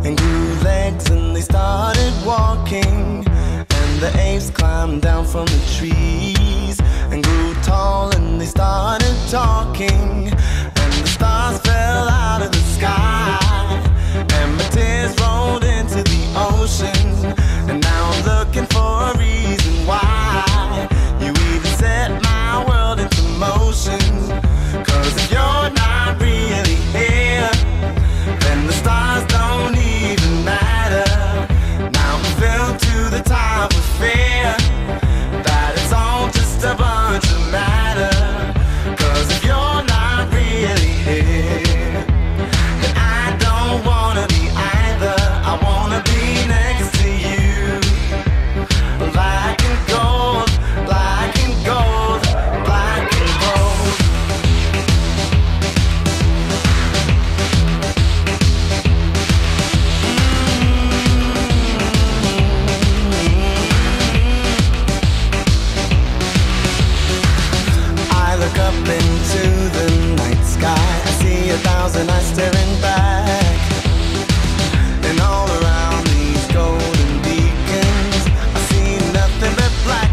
and grew legs and they started walking. And the apes climbed down from the trees and grew tall and they started talking. And the stars fell out of the sky and my tears rolled into the ocean. And now I'm looking for a reason why you even set my world into motion. 'Cause if you're not really here, then the stars don't even matter. Now I'm filled to the top with fear that it's all just a bunch of matter. 'Cause if you're not really here, then I don't wanna be either. I wanna be next to you, black and gold, black and gold, black and gold. I look up into the night sky, I see 1,000 eyes staring back. And all around these golden beacons, I see nothing but black.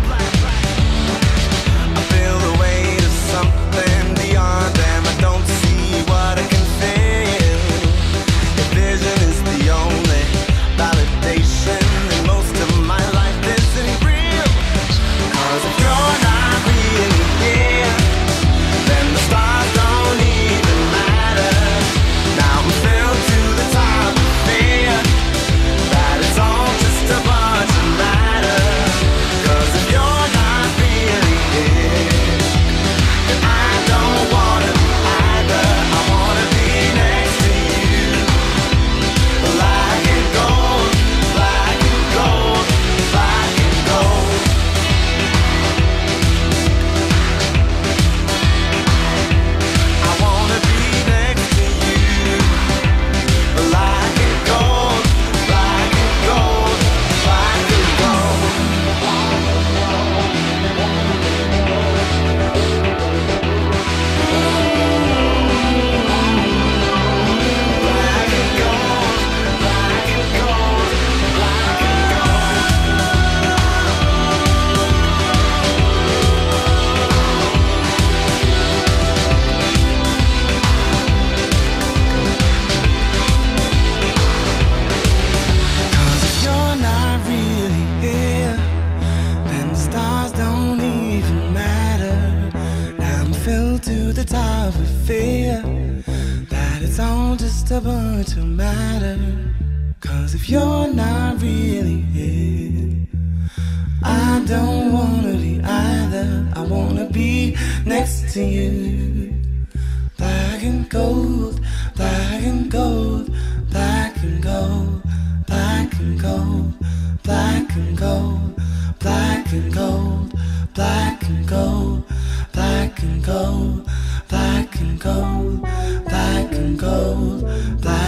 I feel the weight of something beyond them. I don't see what I can feel. If vision is the only validation, then most of my life isn't real. 'Cause if you're not really here, then the stars don't even matter. Now I'm filled to the top with fear that it's all just a bunch of matter. 'Cause if you're not really here, then I don't wanna be either. I wanna be next to you, black and gold, black and gold, black and gold. I wanna be next to you, black and gold, black and gold, black and gold. Black and gold, black and gold, black and Cause if you're not really here, then the stars don't even matter. Now I'm filled to the top with fear that it's all just a bunch of matter. 'Cause if you're not really here, I don't wanna be either. I wanna be next to you, black and gold, black and gold, black and gold, black and gold, black and gold, black and gold, black and gold, black and gold, black and gold, black and gold, black